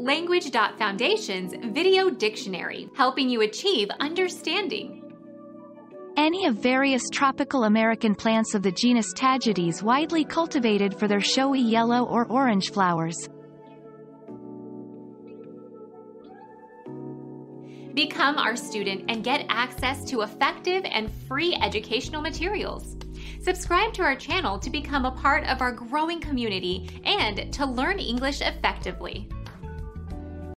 Language.Foundation's Video Dictionary, helping you achieve understanding. Any of various tropical American plants of the genus Tagetes widely cultivated for their showy yellow or orange flowers. Become our student and get access to effective and free educational materials. Subscribe to our channel to become a part of our growing community and to learn English effectively.